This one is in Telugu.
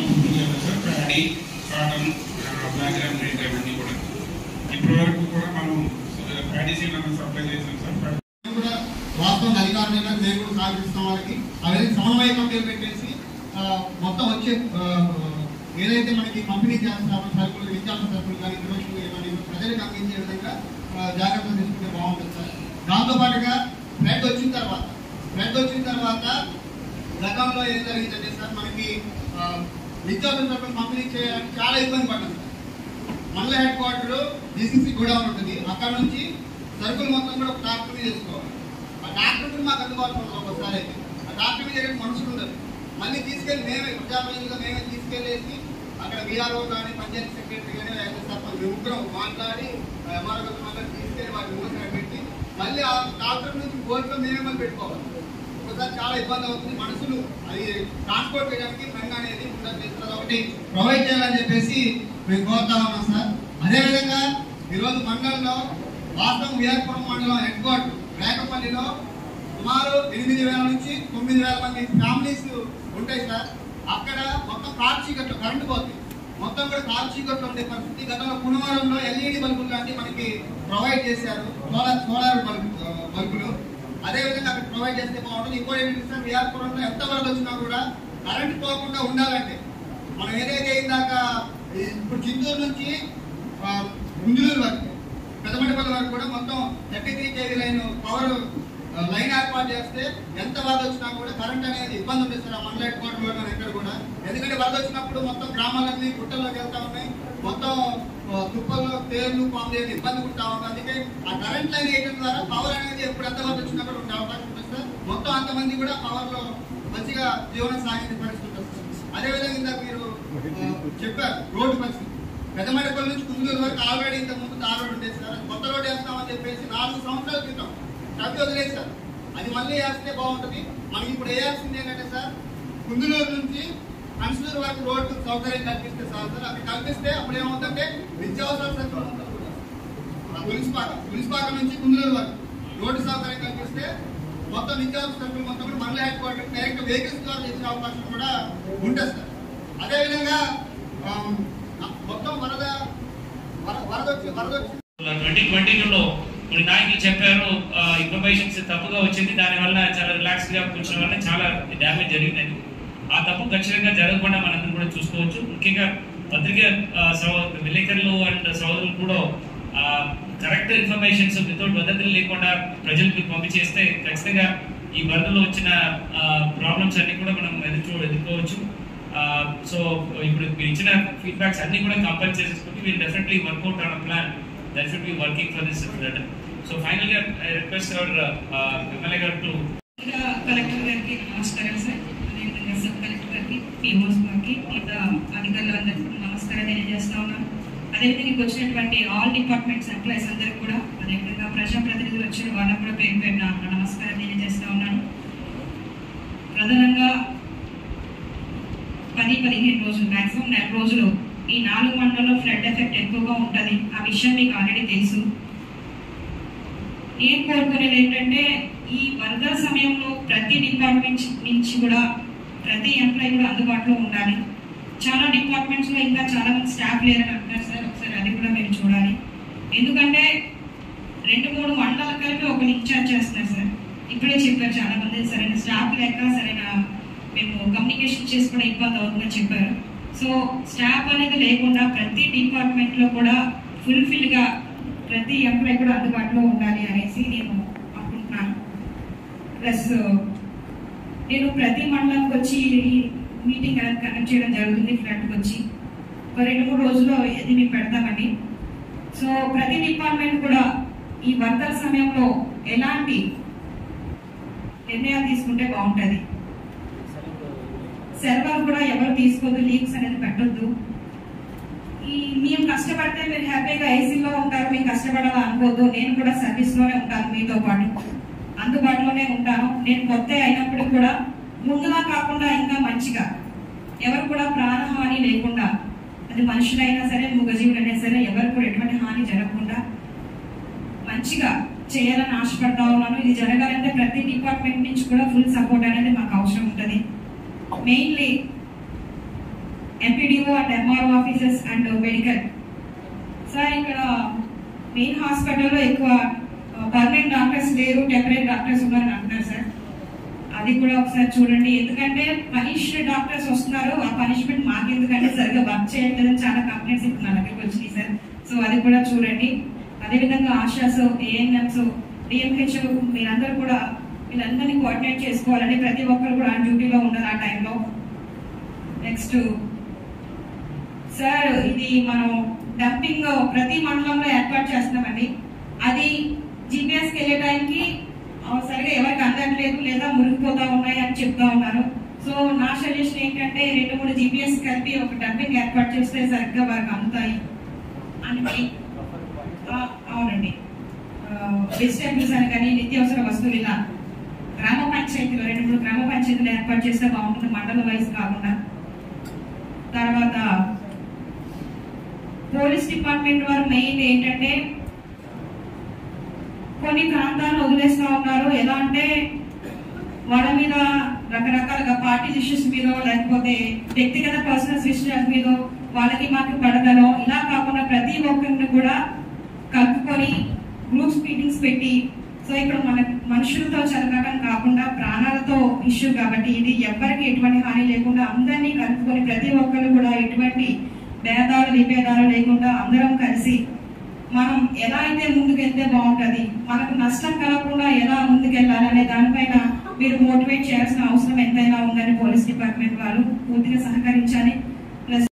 Sir paddy cotton black gram rate అవన్నీ కూడా ఇప్పటి వరకు కూడా మనం ప్యాడీ సీడ్ సప్లై చేసాం సార్. కూడా వాస్తవం అధికారులుగా మేము కూడా సహకరిస్తాం వాళ్ళకి అవన్నీ సమన్వయ కమిటీలు పెట్టేసి మొత్తం వచ్చే ఏదైతే మనకి పంపిణీ చేస్తామో సరుకులు నిత్యావసర సరుకులు కానీ గ్రోసరీలు కానీ ప్రజలకు అందించే విధంగా జాగ్రత్తలు తీసుకుంటే బాగుంటుంది సార్. దాంతోపాటుగా ఫ్లడ్ వచ్చిన తర్వాత గతంలో ఏం జరిగిందంటే సార్ మనకి నిత్యావసర సరుకులు పంపిణీ చేయడానికి చాలా ఇబ్బంది పడ్డాం సార్. మండల హెడ్ క్వార్టర్ డిసిసి గోడౌన్ ఉంటుంది, అక్కడ నుంచి సరుకులు మొత్తం కూడా ఒక ట్రాక్టర్ మీద చేసుకోవాలి. ఆ ట్రాక్టర్ మాకు అందుబాటులో ఉంటుంది. ఒకసారి అయితే ఆ ట్రాక్టర్ మీద దగ్గర మనుషులు ఉండదు, మళ్ళీ తీసుకెళ్ళి మేమే ప్రజాప్రతినిధులుగా మేమే తీసుకెళ్ళేసి అక్కడ వీఆర్ఓ కానీ పంచాయతీ సెక్రటరీ కానీ సర్పంచ్ ముగ్గురం మాట్లాడి ఎంఆర్ఓ తీసుకెళ్ళి వాటి మూసగా పెట్టి మళ్ళీ ఆ ట్రాక్టర్ నుంచి బోర్డులో మేమే మళ్ళీ పెట్టుకోవాలి. ఒకసారి చాలా ఇబ్బంది అవుతుంది. మనుషులు అది ట్రాన్స్పోర్ట్ చేయడానికి ఫ్రెండ్ అనేది ఉండదు, ఒకటి ప్రొవైడ్ చేయాలని చెప్పేసి మేము కోరుతా ఉన్నాం సార్. అదేవిధంగా ఈరోజు మండలంలో వాస్తవం వీఆర్పురం మండలం హెడ్ క్వార్టర్ రేకపల్లిలో సుమారు 8,000 నుంచి 9,000 మంది ఫ్యామిలీస్ ఉంటాయి సార్. అక్కడ మొత్తం కార్ చీకట్లు కరెంటు పోతుంది, మొత్తం కూడా కార్ చీకట్లు ఉండే పరిస్థితి. గతంలో పునవరంలో ఎల్ఈడి బల్బులు లాంటి మనకి ప్రొవైడ్ చేశారు, సోలార్ బల్బులు. అదేవిధంగా అక్కడ ప్రొవైడ్ చేస్తే బాగుంటుంది. ఇంకోటి ఏంటంటే సార్, వీఆర్పురంలో ఎంత వరకు వచ్చినా కూడా కరెంటు పోకుండా ఉండాలంటే మనం ఏదైతే ఇందాక ఇప్పుడు చింతూరు నుంచి గుంజులూరు వరకు పెద్దమటిపల్లి వరకు కూడా మొత్తం 33 kV లైన్ పవర్ లైన్ ఏర్పాటు చేస్తే ఎంత వరద వచ్చినా కూడా కరెంట్ అనేది ఇబ్బంది ఉంటుంది సార్. ఆ మండల హెడ్ క్వార్టర్లో ఎక్కడ కూడా, ఎందుకంటే వరద వచ్చినప్పుడు మొత్తం గ్రామాలన్నీ గుట్టల్లోకి వెళ్తా ఉన్నాయి, మొత్తం తుప్పల్లో తేళ్లు పాములు ఇబ్బంది పుడతా ఉంది. అందుకే ఆ కరెంట్ లైన్ వేయడం ద్వారా పవర్ అనేది ఎప్పుడు ఎంత వరద వచ్చినా కూడా ఉండే అవకాశం ఉంటుంది సార్. మొత్తం అంతమంది కూడా పవర్ లో మంచిగా జీవనం సాగించే పరిస్థితి ఉంటుంది సార్. అదేవిధంగా ఇందాక మీరు చెప్పారు రోడ్డు పరిస్థితి, పెద్దమటిపల్లి నుంచి కుందూరు వరకు ఆల్రెడీ ఇంత ముందు తార్ రోడ్డు ఉండేది సార్. కొత్త రోడ్డు వేస్తామని చెప్పేసి 4 సంవత్సరాల క్రితం కట్టి వదిలేశారు. అది మళ్ళీ వేస్తే బాగుంటుంది. మనకి ఇప్పుడు వేయాల్సింది ఏంటంటే సార్, కుందులూరు నుంచి కన్సూరు వరకు రోడ్డు సౌకర్యం కల్పిస్తే సార్ అక్కడ కల్పిస్తే అప్పుడు ఏమవుతుందంటే నిత్యావసర సరుకులు పులిస్పాక నుంచి కుందులూరు వరకు రోడ్డు సౌకర్యం కల్పిస్తే మొత్తం నిత్యావసర సరుకులు మొత్తం కూడా మండల హెడ్ క్వార్టర్ డైరెక్ట్ వెహికల్స్ ద్వారా చేసే అవకాశం కూడా ఉంటుంది సార్. అదేవిధంగా మొత్తం వరద వచ్చి 2022లో కొన్ని నాయకులు చెప్పారు ఇన్ఫర్మేషన్స్ తప్పుగా వచ్చింది, దానివల్ల చాలా రిలాక్స్ గా కూర్చోవడం వల్ల చాలా డ్యామేజ్ జరిగిందని. ఆ తప్పు ఖచ్చితంగా జరగకుండా మనందరం కూడా చూసుకోవచ్చు. ముఖ్యంగా పత్రిక విలేకరులు అండ్ సోదరులు కూడా కరెక్ట్ ఇన్ఫర్మేషన్స్ వితౌట్ వదంతులు లేకుండా ప్రజలకు పంపించేస్తే ఖచ్చితంగా ఈ వరదలో వచ్చిన ప్రాబ్లమ్స్ అన్ని కూడా మనం ఎదుర్కోవచ్చు. సో ఇప్పుడు మీరు ఇచ్చిన ఫీడ్బ్యాక్స్ అన్ని కూడా కంపైల్ చేసేసుకుంటే we'll definitely work out on a plan that should be working for this flood. So finally I request our MLA garu collector గారికి నమస్కారం సార్. అదేవిధంగా సబ్ కలెక్టర్ గారికి, పిఓస్ గారికి, మిగతా అధికారులందరికీ నమస్కారం తెలియజేస్తా ఉన్నాను. అదేవిధంగా ఇక్కడ వచ్చినటువంటి ఆల్ డిపార్ట్మెంట్స్ ఎంప్లాయీస్ అందరికీ కూడా, అదేవిధంగా ప్రజాప్రతినిధులు వచ్చిన వాళ్ళకు కూడా పేరు పేరున నమస్కారం తెలియజేస్తా ఉన్నాను. ప్రధానంగా 10-15 రోజులు మ్యాక్సిమం 4 రోజులు ఈ 4 మండలంలో ఫ్లడ్ ఎఫెక్ట్ ఎక్కువగా ఉంటుంది. ఆ విషయం మీకు ఆల్రెడీ తెలుసు. నేను కోరుకునేది ఏంటంటే, ఈ వరద సమయంలో ప్రతి డిపార్ట్మెంట్ నుంచి కూడా ప్రతి ఎంప్లాయీ కూడా అందుబాటులో ఉండాలి. చాలా డిపార్ట్మెంట్స్లో ఇంకా చాలా మంది స్టాఫ్ లేరని అంటారు సార్, ఒకసారి అది కూడా మీరు చూడాలి. ఎందుకంటే 2-3 మండలాలు కలిపి ఒకరు ఇన్ఛార్జ్ చేస్తున్నారు సార్. ఇప్పుడే చెప్పారు చాలా మంది, సరైన స్టాఫ్ లేక సరైన మేము కమ్యూనికేషన్ చేసుకోవడం ఇబ్బంది అవుతుందని చెప్పారు. సో స్టాఫ్ అనేది లేకుండా ప్రతి డిపార్ట్మెంట్లో కూడా ఫుల్ఫిల్గా ప్రతి ఎంప్లాయీ కూడా అందుబాటులో ఉండాలి అనేసి నేను అనుకుంటున్నాను. ప్లస్ నేను ప్రతి మండలానికి వచ్చి మీటింగ్ కనెక్ట్ చేయడం జరుగుతుంది. ఫ్లడ్కి వచ్చి ఒక 2-3 రోజుల్లో ఇది మేము పెడతామండి. సో ప్రతి డిపార్ట్మెంట్ కూడా ఈ వరదల సమయంలో ఎలాంటి నిర్ణయాలు తీసుకుంటే బాగుంటుంది. సెలవులు కూడా ఎవరు తీసుకోవద్దు, లీవ్స్ అనేది పెట్టొద్దు. మేము కష్టపడితే మీరు హ్యాపీగా ఏసీలో ఉంటారు, మేము కష్టపడాలని అనుకోవద్దు. నేను కూడా సర్వీస్లోనే ఉంటాను, మీతో పాటు అందుబాటులోనే ఉంటాను. నేను కొత్త అయినప్పుడు కూడా ముందుగా కాకుండా ఇంకా మంచిగా ఎవరు కూడా ప్రాణహాని లేకుండా, అది మనుషులైనా సరే మూగజీవులైనా సరే ఎవరు కూడా ఎటువంటి హాని జరగకుండా మంచిగా చేయాలని ఆశపడతా ఉన్నాను. ఇది జరగాలంటే ప్రతి డిపార్ట్మెంట్ నుంచి కూడా ఫుల్ సపోర్ట్ అనేది మాకు అవసరం ఉంటుంది. Mainly MPDO and MRO officers and medical. Sir ఇక్కడ మెయిన్ హాస్పిటల్లో ఎక్కువ పర్మనెంట్ డాక్టర్స్ లేరు, టెంపరీ డాక్టర్స్ ఉన్నారని అంటున్నారు సార్. అది కూడా ఒకసారి చూడండి. ఎందుకంటే పనిష్డ్ డాక్టర్స్ వస్తున్నారు, ఆ పనిష్మెంట్ మాకెందుకంటే సరిగ్గా వర్క్ చేయట్లేదని చాలా కంప్లైంట్స్ ఇప్పుడు నా దగ్గరికి వచ్చినాయి సార్. సో అది కూడా చూడండి. అదేవిధంగా ఆశాస్, ఏఎన్ఎంస్, డిఎంహెచ్ మీరందరూ కూడా వీళ్ళందరినీ కోఆర్డినేట్ చేసుకోవాలని, ప్రతి ఒక్కరు కూడా డ్యూటీలో ఉండాలి ఆ టైంలో. నెక్స్ట్ సార్, ఇది మనం డంపింగ్ ప్రతి మండలంలో ఏర్పాటు చేస్తున్నామండి. అది జీపీఎస్కి వెళ్ళే టైంకి సరిగా ఎవరికి అందట్లేదు లేదా మురిగిపోతా ఉన్నాయి అని చెప్తా ఉన్నారు. సో నా సజెషన్ ఏంటంటే 2-3 జీపీఎస్ కలిపి ఒక డంపింగ్ ఏర్పాటు చేస్తే సరిగ్గా వారికి అందుతాయి అని. అవునండి, వెజిటేబుల్స్ అని కానీ నిత్యావసర వస్తువులు ఇలా గ్రామ పంచాయతీలో 2-3 గ్రామ పంచాయతీలు ఏర్పాటు చేస్తే బాగుంటుంది, మండల వైజ్ కాకుండా. తర్వాత పోలీస్ డిపార్ట్మెంట్ వారు మెయిన్ ఏంటంటే కొన్ని ప్రాంతాలను వదిలేస్తా ఉన్నారు. ఎలా అంటే వాళ్ళ మీద రకరకాలుగా పార్టీ ఇష్యూస్ మీద, లేకపోతే వ్యక్తిగత పర్సనల్ విషయాల మీద వాళ్ళకి మాకు పడదలో, ఇలా కాకుండా ప్రతి ఒక్కరిని కూడా కలుపుకొని గ్రూప్స్ మీటింగ్స్ పెట్టి, సో ఇప్పుడు మన మనుషులతో జరగడం కాకుండా ప్రాణాలతో ఇష్యూ కాబట్టి ఇది ఎవరికి ఎటువంటి హాని లేకుండా అందరినీ కలుపుకొని ప్రతి ఒక్కరు కూడా ఎటువంటి భేదాలు విభేదాలు లేకుండా అందరం కలిసి మనం ఎలా అయితే ముందుకెళ్తే బాగుంటుంది, మనకు నష్టం కలగకుండా ఎలా ముందుకెళ్లాలనే దానిపైన మీరు మోటివేట్ చేయాల్సిన అవసరం ఎంతైనా ఉందని పోలీస్ డిపార్ట్మెంట్ వారు పూర్తిగా సహకరించాలి.